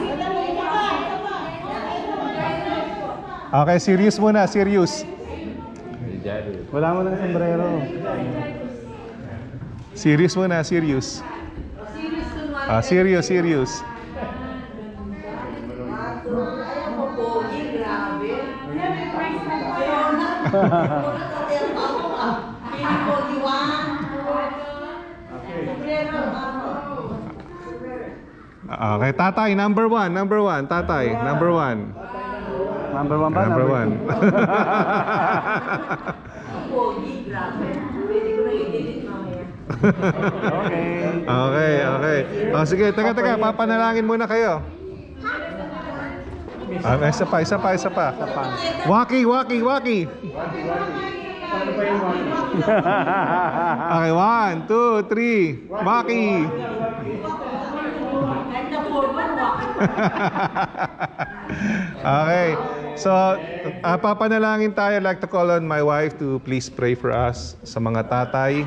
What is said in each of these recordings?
Okay, serious muna, serious. Wala mo ng sombrero. Serious muna, serious. Serious, serious. Okay, tatay, number one, tatay, number one. Number one ba? Number one. Okay. Sige, taga, papanalangin muna kayo. Isa pa. Waki. Okay, 1, 2, 3. Waki. Okay. So, papanalangin tayo. I'd like to call on my wife to please pray for us sa mga tatay.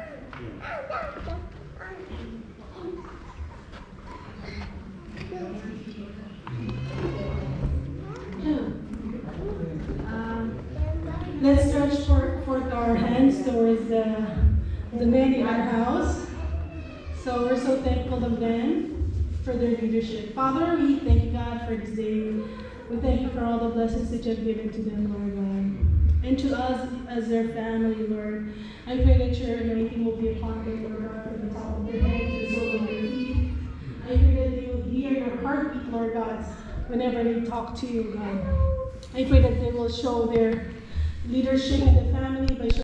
Let's stretch forth our hands towards the men in our house. So we're so thankful of them for their leadership. Father, we thank you, God, for this day. We thank you for all the blessings that you have given to them, Lord God. And to us as their family, Lord. I pray that your anointing will be upon them, Lord God, from the top of their head to the sole of their feet. I pray that they will hear your heartbeat, Lord God, whenever they talk to you, God. I pray that they will show their leadership in the family by